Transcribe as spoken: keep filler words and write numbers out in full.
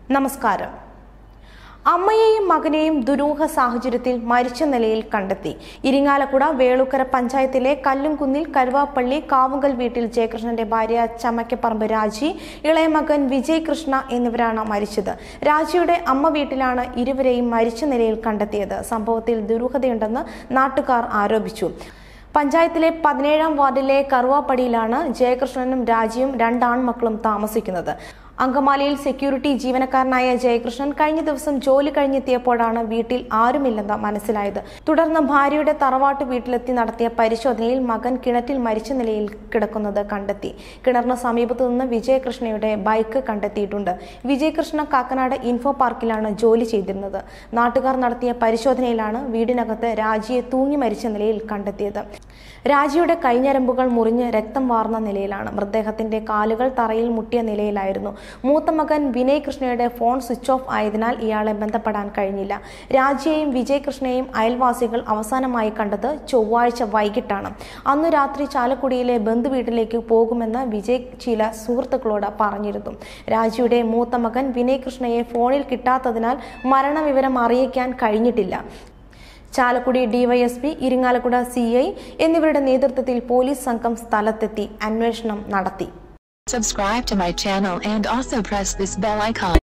നമസ്കാരം. അമ്മയെയും മകനെയും ദുരൂഹ സാഹചര്യത്തിൽ മരിച്ച നിലയിൽ കണ്ടെത്തി. ഇരിങ്ങാലക്കുട വേളുക്കര പഞ്ചായത്തിലെ കല്ലുംകുന്നിൽ കരുവാപ്പള്ളി കാവുങ്കൽ വീട്ടിൽ ജയകൃഷ്ണന്റെ ഭാര്യ ചമക്കപ്പറമ്പ് രാജി, ഇളയ മകൻ വിജയ് കൃഷ്ണ എന്നിവരാണ് മരിച്ചത്. രാജിയുടെ അമ്മ വീട്ടിലാണ് ഇരുവരെയും മരിച്ച നിലയിൽ കണ്ടെത്തിയത്. സംഭവത്തിൽ ദുരൂഹതയുണ്ടെന്ന് നാട്ടുകാർ ആരോപിച്ചു. പഞ്ചായത്തിലെ പതിനേഴാം വാർഡിലെ കറുവാപ്പടിയിലാണ് ജയകൃഷ്ണനും രാജിയും രണ്ടാൺമക്കളും താമസിക്കുന്നത്. അങ്കമാലിയിൽ സെക്യൂരിറ്റി ജീവനക്കാരനായ ജയകൃഷ്ണൻ കഴിഞ്ഞ ദിവസം ജോലി കഴിഞ്ഞെത്തിയപ്പോഴാണ് വീട്ടിൽ ആരുമില്ലെന്ന് മനസ്സിലായത്. തുടർന്ന് ഭാര്യയുടെ തറവാട്ട് വീട്ടിലെത്തി നടത്തിയ പരിശോധനയിൽ മകൻ കിണറ്റിൽ മരിച്ച നിലയിൽ കിടക്കുന്നത് കണ്ടെത്തി. കിണറിന് സമീപത്തു നിന്ന് വിജയകൃഷ്ണയുടെ ബൈക്ക് കണ്ടെത്തിയിട്ടുണ്ട്. വിജയകൃഷ്ണ കാക്കനാട് ഇൻഫോ പാർക്കിലാണ് ജോലി ചെയ്തിരുന്നത്. നാട്ടുകാർ നടത്തിയ പരിശോധനയിലാണ് വീടിനകത്ത് രാജിയെ തൂങ്ങി മരിച്ച നിലയിൽ കണ്ടെത്തിയത്. രാജിയുടെ കൈഞ്ഞരമ്പുകൾ മുറിഞ്ഞ് രക്തം വാർന്ന നിലയിലാണ്. മൃതദേഹത്തിന്റെ കാലുകൾ തറയിൽ മുട്ടിയ നിലയിലായിരുന്നു. മൂത്ത മകൻ വിനയ് കൃഷ്ണയുടെ ഫോൺ സ്വിച്ച് ഓഫ് ആയതിനാൽ ഇയാളെ ബന്ധപ്പെടാൻ കഴിഞ്ഞില്ല. രാജിയെയും വിജയ് കൃഷ്ണയെയും അയൽവാസികൾ അവസാനമായി കണ്ടത് ചൊവ്വാഴ്ച വൈകിട്ടാണ്. അന്നു രാത്രി ചാലക്കുടിയിലെ ബന്ധുവീട്ടിലേക്ക് പോകുമെന്ന് വിജയ് ചില സുഹൃത്തുക്കളോട് പറഞ്ഞിരുന്നു. രാജിയുടെ മൂത്ത മകൻ വിനയ് കൃഷ്ണയെ ഫോണിൽ കിട്ടാത്തതിനാൽ മരണവിവരം അറിയിക്കാൻ കഴിഞ്ഞിട്ടില്ല. Chalakudy DYSP, Irinjalakuda C I എന്നിവരുടെ നേതൃത്വത്തിൽ പോലീസ് സംഘം സ്ഥലത്തെത്തി അന്വേഷണം നടത്തി. Subscribe to my channel and also press this bell icon.